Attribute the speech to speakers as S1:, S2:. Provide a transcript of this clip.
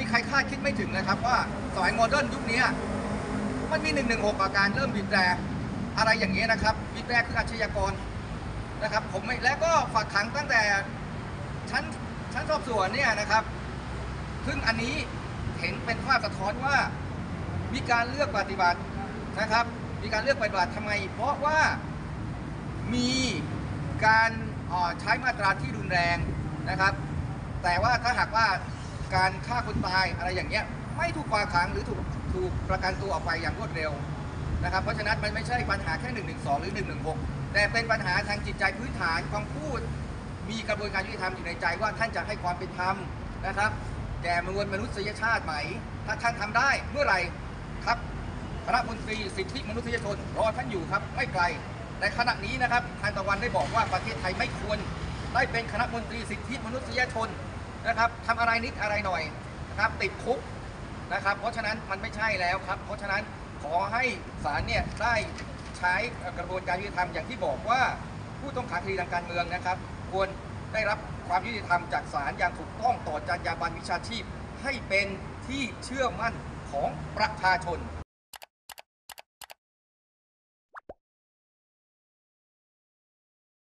S1: มีใครคาดคิดไม่ถึงนะครับว่าสมัยโมเดิร์นยุคนี้มันมี116กับการเริ่มบีบแตรอะไรอย่างเงี้ยนะครับบีบแตรคืออาชญากรนะครับผมไม่และก็ฝากขังตั้งแต่ชั้นสอบสวนเนี่ยนะครับซึ่งอันนี้เห็นเป็นภาพสะท้อนว่ามีการเลือกปฏิบัตินะครับมีการเลือกปฏิบัติทำไมเพราะว่ามีการใช้มาตราที่รุนแรงนะครับแต่ว่าถ้าหากว่าการฆ่าคนตายอะไรอย่างเงี้ยไม่ถูกฝากขังหรือถูกประกันตัวออกไปอย่างรวดเร็วนะครับเพราะฉะนั้นมันไม่ใช่ปัญหาแค่112หรือ116แต่เป็นปัญหาทางจิตใจพื้นฐานความพูดมีกระบวนการยุติธรรมอยู่ในใจว่าท่านจะให้ความเป็นธรรมนะครับแก่มวลมนุษยชาติไหมถ้าท่านทำได้เมื่อไหร่ครับคณะมนตรีสิทธิมนุษยชนรอท่านอยู่ครับไม่ไกลแต่ขณะนี้นะครับทานตะวันได้บอกว่าประเทศไทยไม่ควรได้เป็นคณะมนตรีสิทธิมนุษยชนนะครับทำอะไรนิดอะไรหน่อยนะครับติดคุกนะครับเพราะฉะนั้นมันไม่ใช่แล้วครับเพราะฉะนั้นขอให้ศาลเนี่ยได้ใช้กระบวนการยุติธรรมอย่างที่บอกว่าผู้ต้องขังคดีทางการเมืองนะครับควรได้รับความยุติธรรมจากศาลอย่างถูกต้องต่อจรรยาบรรณวิชาชีพให้เป็นที่เชื่อมั่นของประชาชน